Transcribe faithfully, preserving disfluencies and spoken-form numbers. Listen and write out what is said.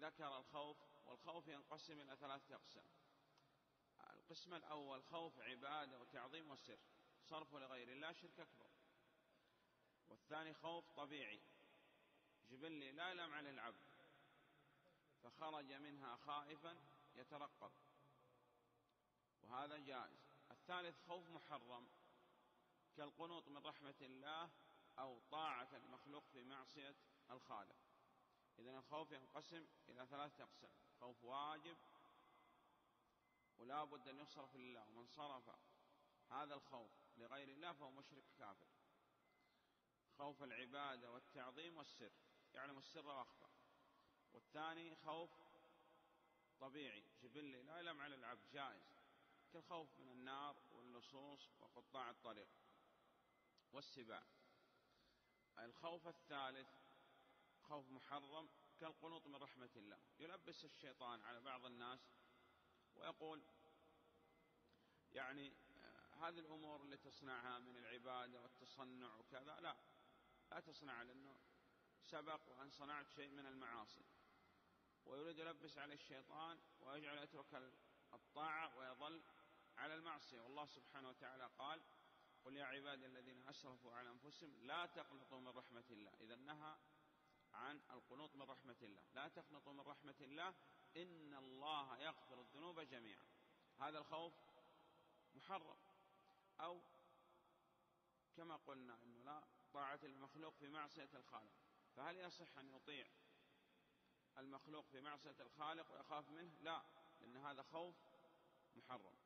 ذكر الخوف، والخوف ينقسم إلى ثلاثة أقسام. القسم الأول خوف عبادة وتعظيم وسر، صرف لغير الله شرك أكبر. والثاني خوف طبيعي جبلي لا يلام عليه العبد فخرج منها خائفا يترقب، وهذا جائز. الثالث خوف محرم كالقنوط من رحمة الله أو طاعة المخلوق في معصية الخالق. إذن الخوف ينقسم إلى ثلاثة أقسام: خوف واجب ولا بد أن يصرف لله، ومن صرف هذا الخوف لغير الله فهو مشرك كافر. خوف العبادة والتعظيم والسر، يعلم السر وأخفى. والثاني خوف طبيعي جبلي لا يلام على العبد جائز كالخوف من النار واللصوص وقطاع الطريق والسباع. الخوف الثالث خوف محرم كالقنوط من رحمة الله، يلبس الشيطان على بعض الناس ويقول يعني هذه الأمور اللي تصنعها من العبادة والتصنع وكذا لا لا تصنع، لأنه سبق وأن صنعت شيء من المعاصي، ويريد يلبس على الشيطان ويجعل يترك الطاعة ويظل على المعصية. والله سبحانه وتعالى قال: قل يا عبادي الذين أسرفوا على أنفسهم لا تقنطوا من رحمة الله. إذا نهى عن القنوط من رحمة الله، لا تقنطوا من رحمة الله إن الله يغفر الذنوب جميعا. هذا الخوف محرم. أو كما قلنا إنه لا طاعة المخلوق في معصية الخالق، فهل يصح أن يطيع المخلوق في معصية الخالق ويخاف منه؟ لا، لأن هذا خوف محرم.